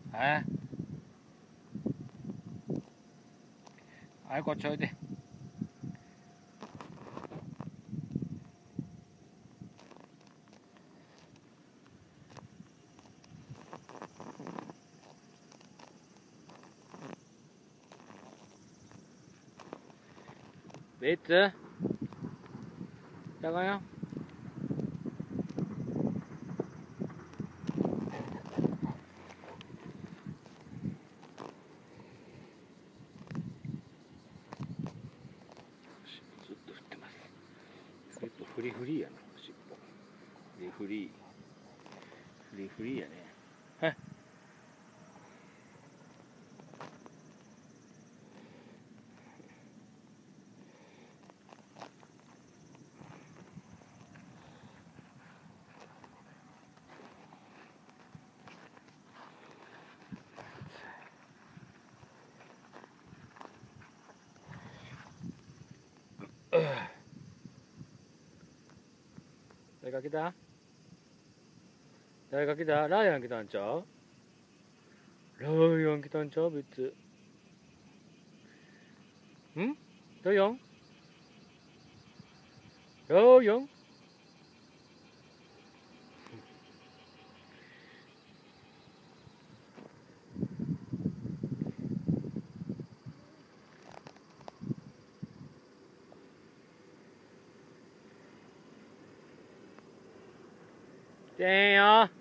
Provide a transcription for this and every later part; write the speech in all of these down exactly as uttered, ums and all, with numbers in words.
はい。はい、こっちおいで。ベッツJangan ya.ずっと振ってます。ずっとフリフリやな、尻尾。フリフリ。フリフリやね。はい。誰か来た？誰か来た？ライアン来たんちゃう？ライアン来たんちゃう？別ん？ライアン？ライアン？来てへんよ。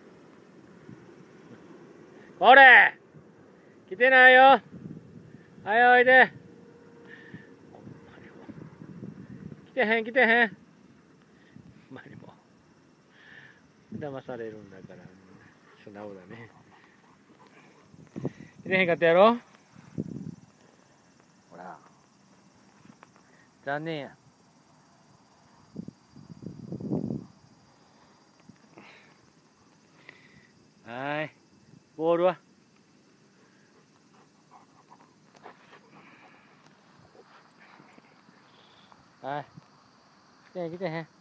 これ来てないよ。はい、おいで。来てへん、来てへん。まにも騙されるんだから素直だね。来てへんかったやろ。ほら残念や。はい、ボールははい、来てへん来てへん。